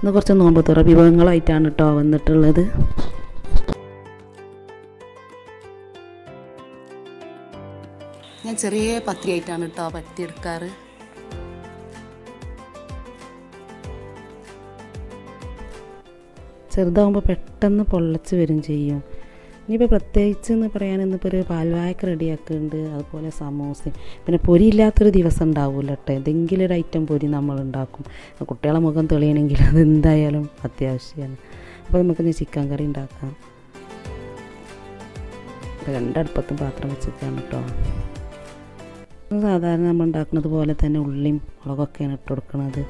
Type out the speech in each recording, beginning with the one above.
ഇന്ന് കുറച്ച് നോമ്പ് തുറ വിഭവങ്ങളായിട്ടാണ് കേട്ടോ വന്നിട്ടുള്ളത്. ഞാൻ ചെറിയ പത്തിരിയായിട്ടാണ് കേട്ടോ പരത്തിയെടുക്കാറ്. ചെറുതാകുമ്പോൾ പെട്ടെന്ന് പൊള്ളച്ച് വരും ചെയ്യും. ഇനിയിപ്പോൾ പ്രത്യേകിച്ച് എന്ന് പറയാൻ ഇന്നിപ്പോൾ ഒരു പാൽവായക്ക് റെഡിയാക്കുന്നുണ്ട്, അതുപോലെ സമൂസയും. പിന്നെ പൊരിയില്ലാത്തൊരു ദിവസം ഉണ്ടാവില്ല കേട്ടോ, ഏതെങ്കിലും ഒരു ഐറ്റം പൊരി നമ്മളുണ്ടാക്കും. കുട്ടികളെ മുഖം തെളിയണമെങ്കിൽ അത് എന്തായാലും അത്യാവശ്യമാണ്. അപ്പോൾ നമുക്കിന്ന് ചിക്കൻ കറി ഉണ്ടാക്കാം. രണ്ടടുപ്പത്തും പാത്രം വെച്ചിട്ടാണ് കേട്ടോ. സാധാരണ നമ്മൾ ഉണ്ടാക്കുന്നത് പോലെ തന്നെ ഉള്ളിയും മുളകൊക്കെയാണ് ഇട്ട് കൊടുക്കുന്നത്.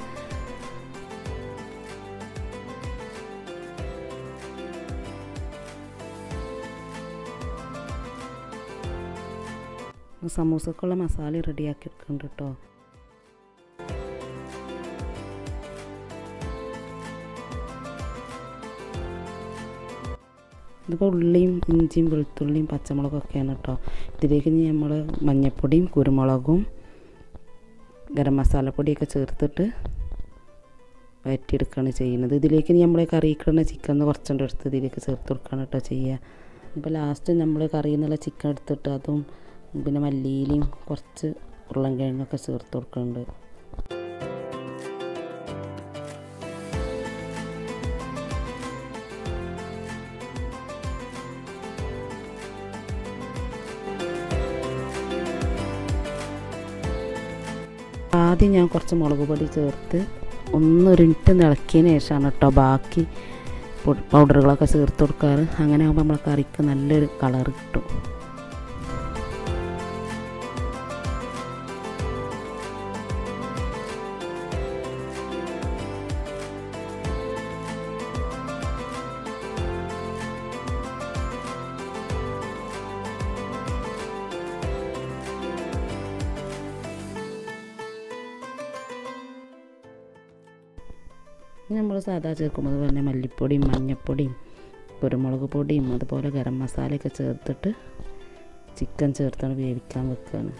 സമൂസക്കുള്ള മസാല റെഡിയാക്കി എടുക്കുന്നുണ്ട് കേട്ടോ. ഇതിപ്പോൾ ഉള്ളിയും ഇഞ്ചിയും വെളുത്തുള്ളിയും പച്ചമുളകൊക്കെയാണ് കേട്ടോ. ഇതിലേക്ക് നമ്മൾ മഞ്ഞൾപ്പൊടിയും കുരുമുളകും ഗരം മസാലപ്പൊടിയൊക്കെ ചേർത്തിട്ട് വഴറ്റിയെടുക്കുകയാണ് ചെയ്യുന്നത്. ഇതിലേക്ക് നമ്മൾ കറിയിക്കുന്ന ചിക്കൻ കുറച്ചുകൊണ്ട് എടുത്ത് ഇതിലേക്ക് ചേർത്ത് കൊടുക്കുകയാണ് കേട്ടോ ചെയ്യുക. ഇപ്പോൾ ലാസ്റ്റ് നമ്മൾ കറിയിൽ നിന്നുള്ള ചിക്കൻ എടുത്തിട്ട് അതും പിന്നെ മല്ലിയിലയും കുറച്ച് ഉരുളൻകിഴങ്ങൊക്കെ ചേർത്ത് കൊടുക്കുന്നുണ്ട്. ആദ്യം ഞാൻ കുറച്ച് മുളക് പൊടി ചേർത്ത് ഒരു മിനിറ്റ് ഇളക്കിയതിന് ശേഷമാണ് കേട്ടോ ബാക്കി പൗഡറുകളൊക്കെ ചേർത്ത് കൊടുക്കാറ്. അങ്ങനെ ആകുമ്പോൾ നമ്മളെ കറിക്ക് നല്ലൊരു കളർ കിട്ടും. നമ്മൾ സാധാ ചേർക്കുമ്പോൾ തന്നെ മല്ലിപ്പൊടിയും മഞ്ഞൾപ്പൊടിയും കുരുമുളക് പൊടിയും അതുപോലെ ഗരം മസാലയൊക്കെ ചേർത്തിട്ട് ചിക്കൻ ചേർത്താണ് വേവിക്കാൻ വെക്കുകയാണ്.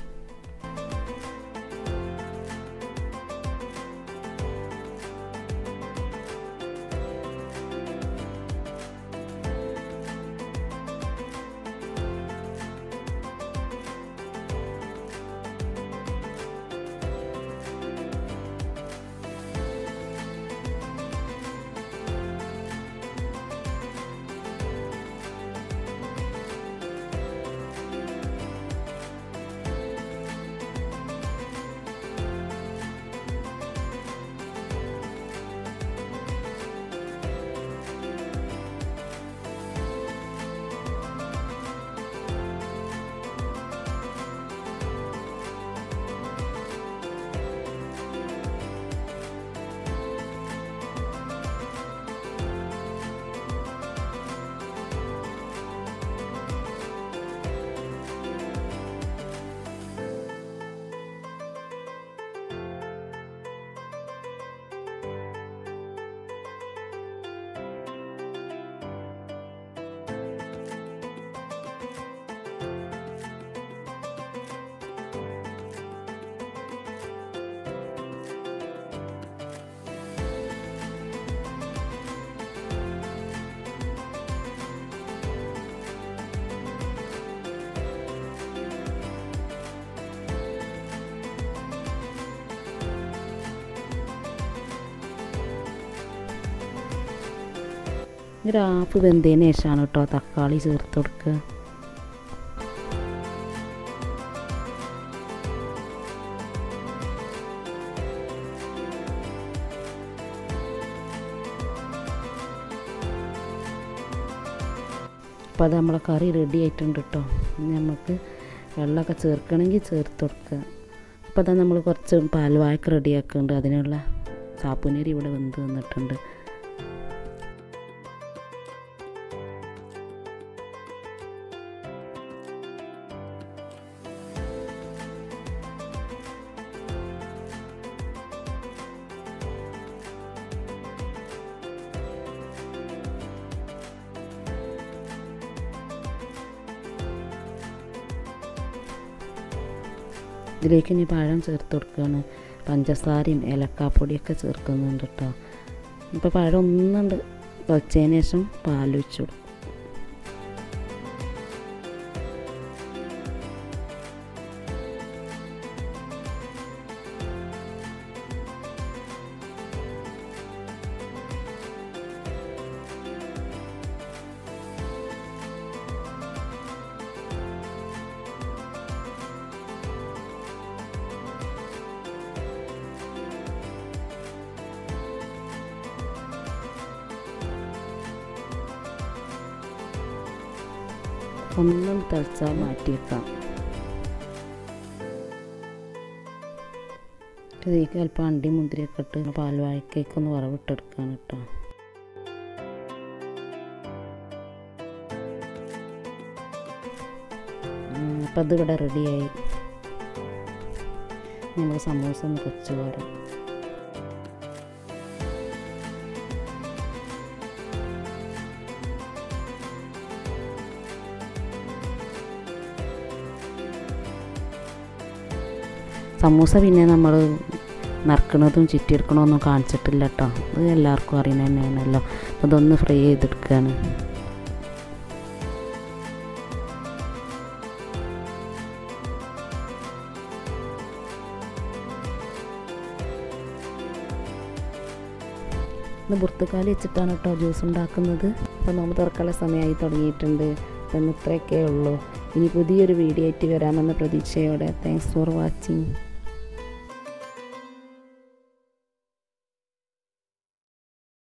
ഒരു ഹാഫ് വെന്തതിന് ശേഷമാണ് കേട്ടോ തക്കാളി ചേർത്ത് കൊടുക്കുക. അപ്പോൾ അത് നമ്മളെ കറി റെഡി ആയിട്ടുണ്ട് കേട്ടോ. നമുക്ക് വെള്ളമൊക്കെ ചേർക്കണമെങ്കിൽ ചേർത്ത് കൊടുക്കുക. അപ്പോൾ അതാ നമ്മൾ കുറച്ച് പാൽവായ്ക്ക് റെഡിയാക്കുന്നുണ്ട്. അതിനുള്ള സാപ്പുനരി ഇവിടെ വെന്ത് വന്നിട്ടുണ്ട്. ഇതിലേക്ക് ഇനി പഴം ചേർത്ത് കൊടുക്കുകയാണ്. പഞ്ചസാരയും ഏലക്കാപ്പൊടിയൊക്കെ ചേർക്കുന്നുണ്ട് കേട്ടോ. ഇപ്പോൾ പഴം ഒന്നുണ്ട് വെച്ചതിന് ശേഷം പാലൊഴിച്ചു കൊടുക്കും. ഒന്നും തിളച്ചാൽ മാറ്റി വെക്കാം. ഇതിലേക്ക് അല്പം അണ്ടി മുന്തിരിയൊക്കെ ഇട്ട് പാൽവാഴക്കേക്കൊന്ന് വറവിട്ടെടുക്കാണ് കേട്ടോ. അപ്പം അതിവിടെ റെഡിയായി. നമ്മൾ സമൂസ ഒന്ന് പൊരിച്ച് പോരാം. സമൂസ പിന്നെ നമ്മൾ നറുക്കണതും ചുറ്റിയെടുക്കണമൊന്നും കാണിച്ചിട്ടില്ല കേട്ടോ. അത് എല്ലാവർക്കും അറിയുന്നത് തന്നെയാണല്ലോ. അപ്പോൾ ഇതൊന്ന് ഫ്രൈ ചെയ്തെടുക്കുകയാണ്. ഇന്ന് പുറത്തുകാലി വെച്ചിട്ടാണ് കേട്ടോ ജ്യൂസ് ഉണ്ടാക്കുന്നത്. അപ്പോൾ നമ്മൾ തുറക്കാനുള്ള സമയമായി തുടങ്ങിയിട്ടുണ്ട്. അപ്പം ഇത്രയൊക്കെ ഉള്ളൂ. ഇനി പുതിയൊരു വീഡിയോ ആയിട്ട് വരാമെന്ന പ്രതീക്ഷയോടെ താങ്ക്സ് ഫോർ വാച്ചിങ്.